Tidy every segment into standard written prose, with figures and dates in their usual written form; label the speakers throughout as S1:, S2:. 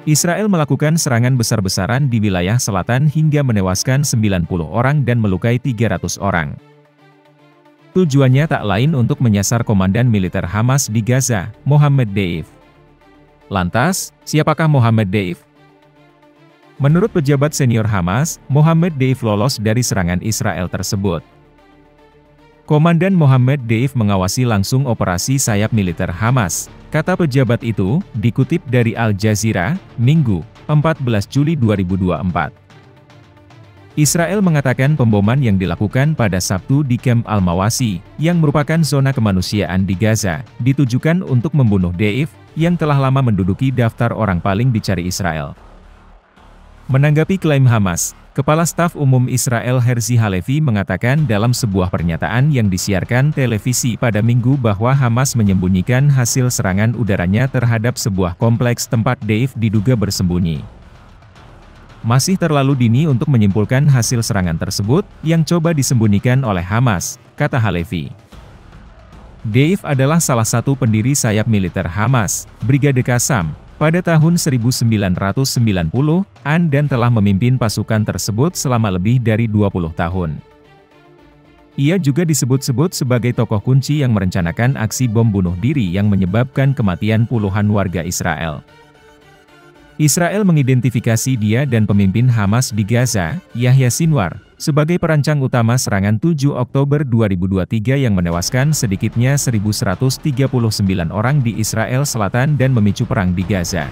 S1: Israel melakukan serangan besar-besaran di wilayah selatan hingga menewaskan 90 orang dan melukai 300 orang. Tujuannya tak lain untuk menyasar komandan militer Hamas di Gaza, Mohammed Deif. Lantas, siapakah Mohammed Deif? Menurut pejabat senior Hamas, Mohammed Deif lolos dari serangan Israel tersebut. Komandan Mohammed Deif mengawasi langsung operasi sayap militer Hamas, kata pejabat itu, dikutip dari Al Jazeera, Minggu, 14 Juli 2024. Israel mengatakan pemboman yang dilakukan pada Sabtu di Camp Al-Mawasi, yang merupakan zona kemanusiaan di Gaza, ditujukan untuk membunuh Deif, yang telah lama menduduki daftar orang paling dicari Israel. Menanggapi klaim Hamas, Kepala Staf Umum Israel Herzi Halevi mengatakan dalam sebuah pernyataan yang disiarkan televisi pada Minggu bahwa Hamas menyembunyikan hasil serangan udaranya terhadap sebuah kompleks tempat Deif diduga bersembunyi. Masih terlalu dini untuk menyimpulkan hasil serangan tersebut, yang coba disembunyikan oleh Hamas, kata Halevi. Deif adalah salah satu pendiri sayap militer Hamas, Brigade Qassam, pada tahun 1990-an dan telah memimpin pasukan tersebut selama lebih dari 20 tahun. Ia juga disebut-sebut sebagai tokoh kunci yang merencanakan aksi bom bunuh diri yang menyebabkan kematian puluhan warga Israel. Israel mengidentifikasi dia dan pemimpin Hamas di Gaza, Yahya Sinwar, sebagai perancang utama serangan 7 Oktober 2023 yang menewaskan sedikitnya 1.139 orang di Israel Selatan dan memicu perang di Gaza.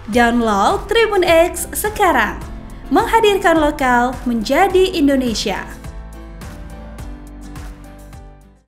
S2: Download Tribun X sekarang, menghadirkan lokal menjadi Indonesia.